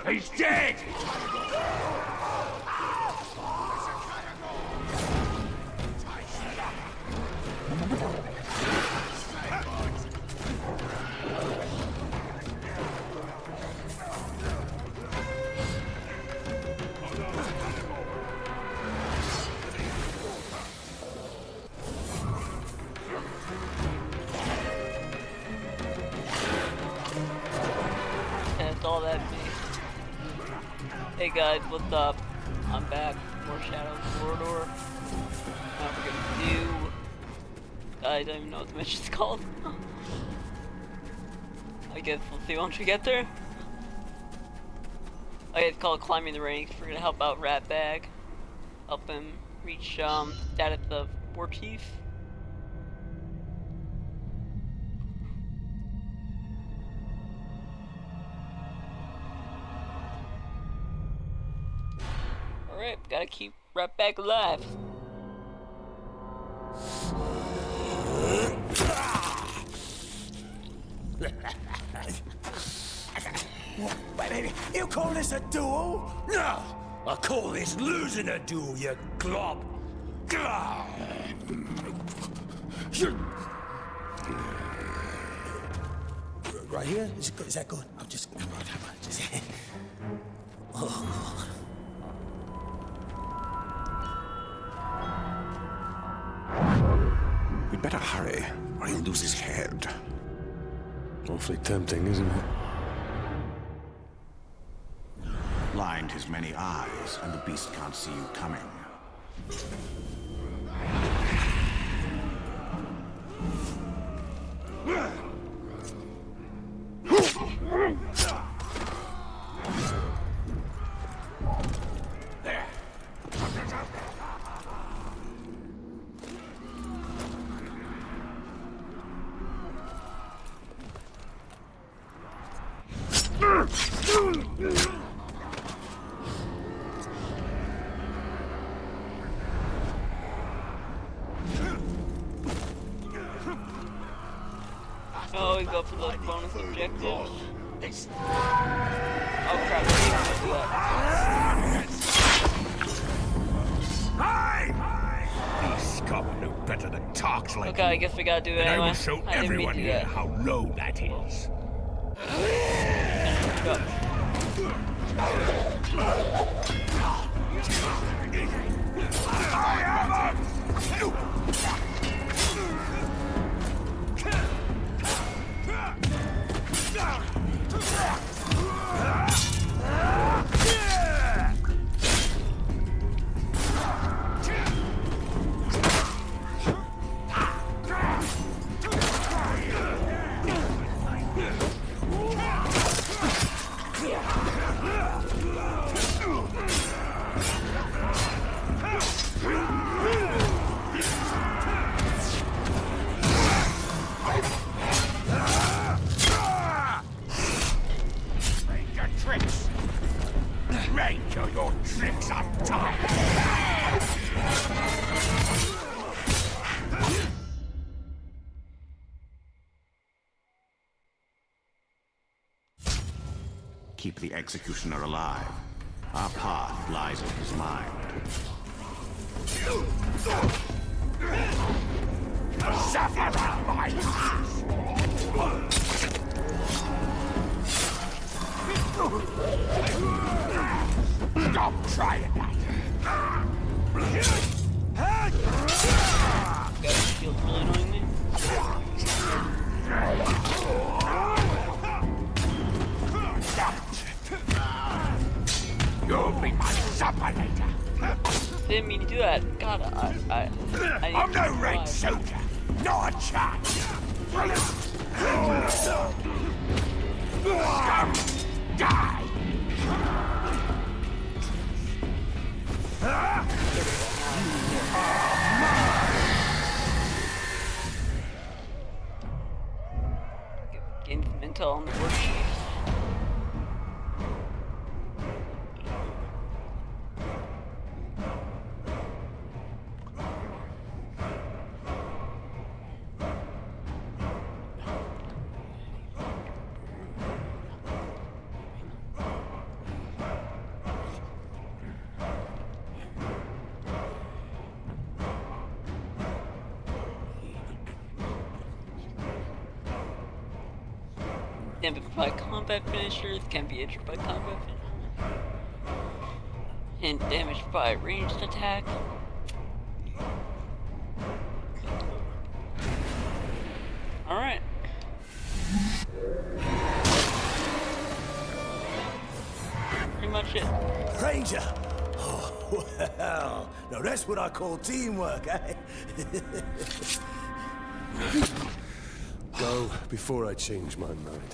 He's dead! That's all that means. Hey guys, what's up? I'm back. More Shadow Corridor. Now we're gonna do... I don't even know what the mission's called. I guess we'll see once we get there. Okay, it's called Climbing the Ranks. We're gonna help out Ratbag. Help him reach status of War Chief. Alright, gotta keep Ratbag alive. Wait, baby, you call this a duel? No! I call this losing a duel, you glob! Right here? Is it good? Is that good? I'm just... Oh. We'd better hurry, or he'll lose his head. Awfully tempting, isn't it? Blind his many eyes, and the beast can't see you coming. Oh, we go for those bonus objectives. Oh crap, we can't do that. Hey! These scum know better than talks like Okay, I guess we gotta do it and anyway. I will show I didn't mean everyone to do here that. how low that is. Go. Your tricks on time. Keep the executioner alive. Our path lies in his mind. Suffer my Stop trying that. Got shield really annoying me. You'll be my supper later. Didn't mean to do that. God, I need I'm to no rank survive. soldier. Not a chance. Scum! Die! Gain some intel on the war chiefs. Damaged by combat finishers, can be injured by combat finishers. And damaged by ranged attack. Alright. Pretty much it. Ranger! Oh, well, now that's what I call teamwork, eh? Go before I change my mind.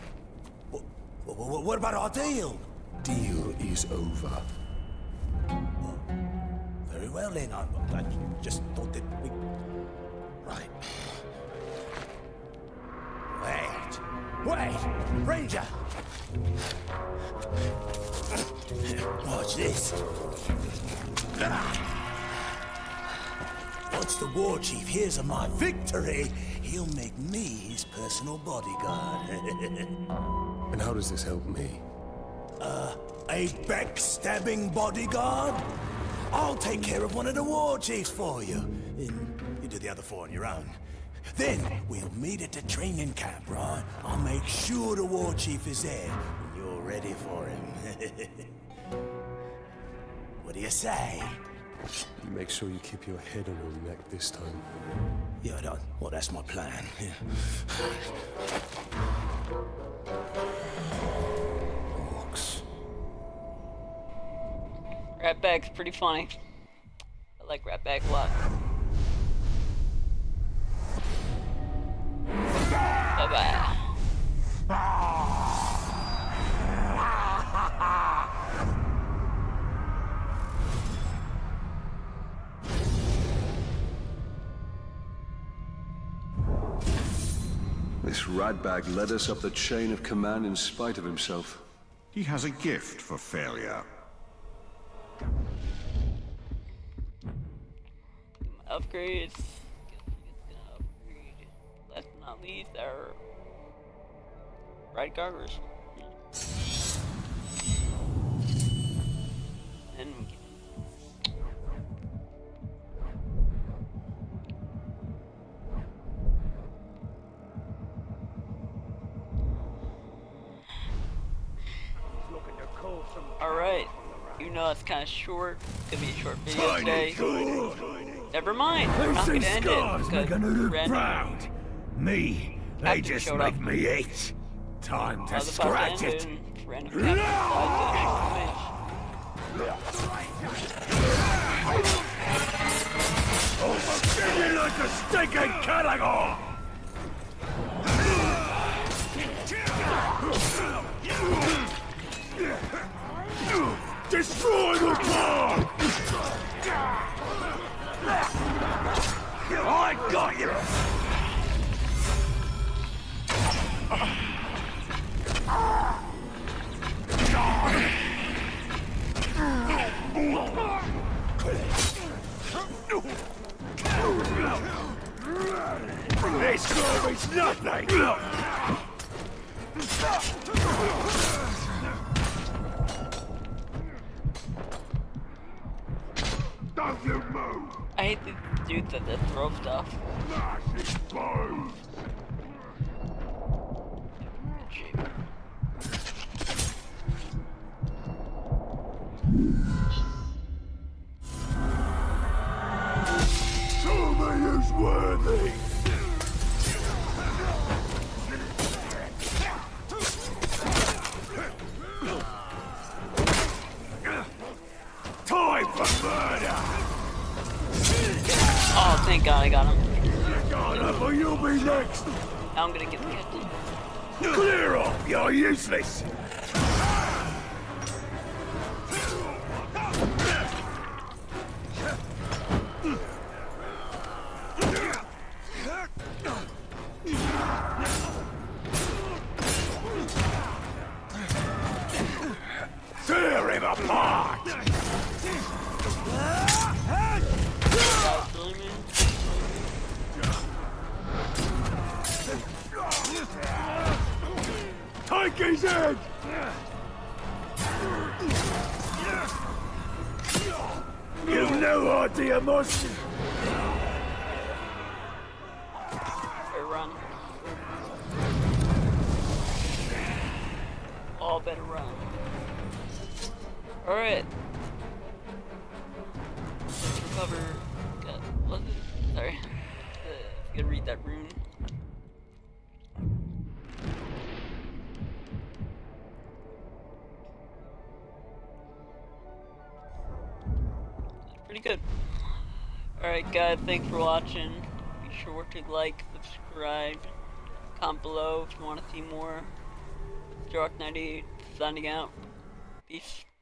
What about our deal? Deal is over. Very well then, I just thought that we... Right. Wait! Ranger! Watch this. Once the war chief hears of my victory, he'll make me his personal bodyguard. And how does this help me? A backstabbing bodyguard? I'll take care of one of the war chiefs for you. And you do the other four on your own. Then we'll meet at the training camp, right? I'll make sure the war chief is there when you're ready for him. What do you say? You make sure you keep your head on your neck this time. Yeah, well, that's my plan. Yeah. Orcs. Ratbag's pretty funny. I like Ratbag a lot. Bye-bye. This ratbag led us up the chain of command in spite of himself. He has a gift for failure. Upgrades. Upgrade. Last but not least, our right garters. And we can. Alright, you know it's kind of short. It's gonna be a short video today. Never mind, we're not gonna end it because random Me, they just showed make up. me eat. Time I to was about scratch to end it. it and random captain decides Oh, give me like a stinking Callaghan! Destroy the car! I got you! This serve is nothing! Don't you move! I hate the dudes that throw stuff. Massive bones! Show me who's worthy! Time for murder! Oh, thank God I got him. Got up or you'll be next! Now I'm gonna get the captain. Clear off! You're useless! Tear him apart! Take his head! You've no idea, Mus! Or run. all better run. Alright. Let's recover. God, sorry. I gotta read that rune. Pretty good. Alright guys, thanks for watching. Be sure to like, subscribe, comment below if you want to see more. Dark98 signing out. Peace.